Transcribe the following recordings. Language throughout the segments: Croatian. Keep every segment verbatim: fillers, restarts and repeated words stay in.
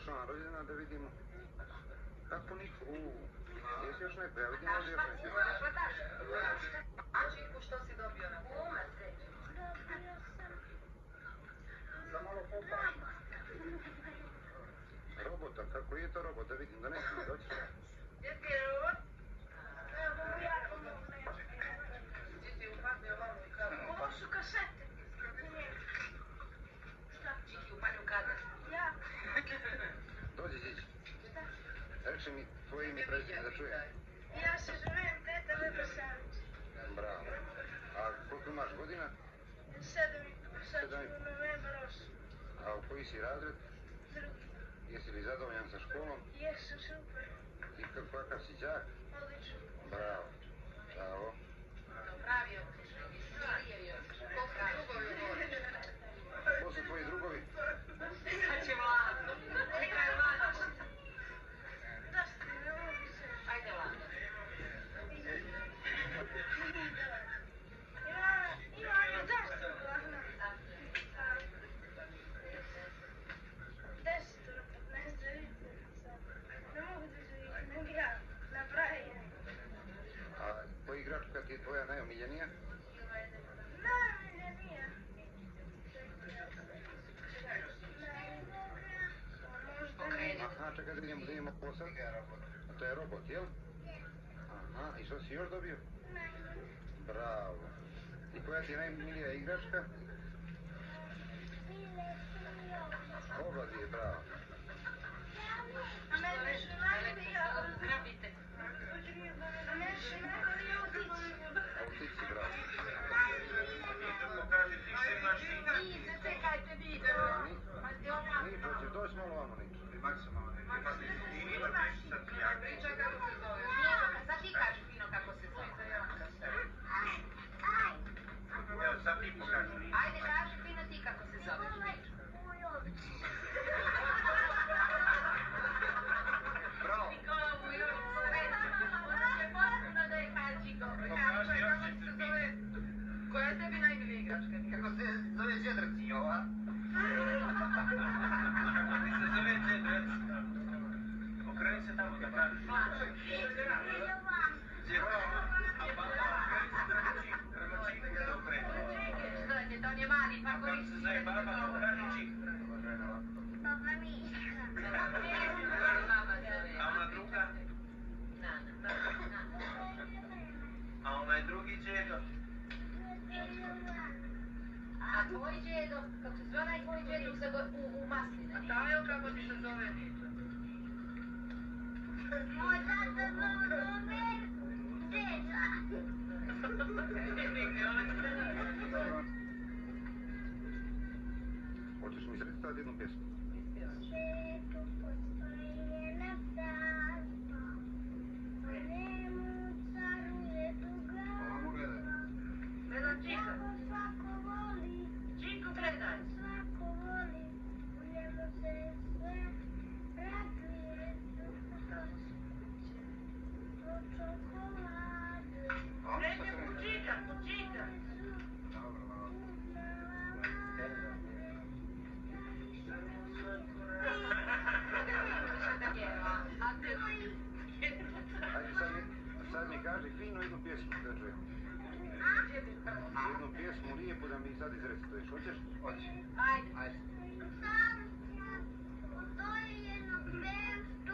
došao na rođena da vidimo. Kako niko? Uuu, jesi još neko? Ja vidim ovdje još neko. A Čiku, što si dobio na kuma sreći? Dobio sam Za malo popa. Robota, kako je to robot? Da vidim, da neću mi doći. Gdje ti je robot? evo u jako mogu nešto. Gdje ti je upadnio vamo i kada? Ovo su kasete. Šta? Čiki upadnio kada? Ja. Dođi, Đić. Šta? Reči mi tvoje ime prezime da čujem. Ja se zovem Teta Leposavić. Bravo. A koliko imaš godina? Sedam i sad ću u novembar osam. A u koji si razred? Drugi. Jesi li zadovoljan sa školom? Jesam super. I kakav si đak? Odlično. Bravo. Bravo. Napravio. Napravio. Koliko drugovi voliš? Ko su tvoji drugovi? Sad će Vlado. Neka je Vlado. Da ste, ne mogu se. Ajde Vlado. Ima, ima ono deset uglavnom. Desetoro, petnaest, da vidite sad. Ne mogu da se ih nego ja napravim. A koja igračka ti je tvoja najomiljenija? Najomiljenija. Pokreni. Aha, čekaj da vidimo, da vidimo ovo sad. A to je robot, jel? Aha, i što si još dobio? Bravo. I koja ti je najmilija igračka? Oba dvije, bravo. A mene su najmilija. Grabite. A mene su najmilija udici. A u tici, bravo. Nice, čekajte video. Ma gdje ona? Nič, hoćeš doći malo vamo, Nič. Pričaj kako se zove. Sad ti kaži fino kako se zove. Sad ti pokaži. Ajde, kaži fino ti kako se zove. Bravo. Nikola Vujović, srećno. Ona će potpuno da je kaži kako. Kaži kako se zove. Koja je tebi najmilija igračka? Kako se zove Žedraci, ova? Kako ti se zove Žedrac? Okreni se tamo da kažeš. Što je, to je mali, pa Kako koristi. se zove baba, kako kaže Čik? Baba Miška. Mama zove. A ona druga? Nana. A onaj drugi Đedo? A tvoj djedo, kako se zove onaj tvoj djedo u, u, u masline? A tajo kako ti se zove Nito? Moj tata zove Deda. Hoćeš mi srediti sad jednu pjesmu? Četu postoji na prazno, po njemu caruje tuga. Gledam Čika. Njemu svako voli, Čiku gledaj. svako voli, u njemu se sve raduje. Od čokolade. Srednje pučika, pučika. Ajde sad mi, sad mi kaži fino jednu pjesmu da čujem. Jednu pjesmu lijepu da mi sad izrecituješ, hoćeš? Hoće. Ajde. Ajde. Postoji jedno mjesto.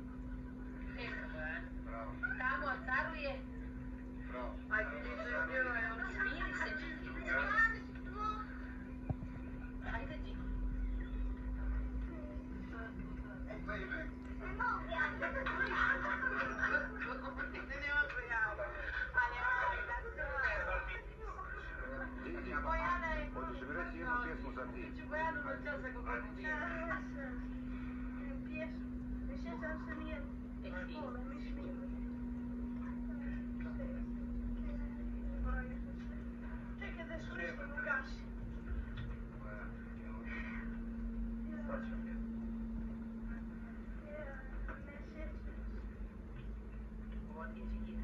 Bravo. Tamo caruje. Bravo. Ajde, vidi se pjevaj, ono smiri se, Čiki. Ajde, Čiki. Hoćeš mi reći jednu pjesmu za ti? Pjesmu. Ne sjećam se nijednu. Škole, mislim. Čekaj da slušam u gasi. Ne sjećam se. Ovo ti je Čiki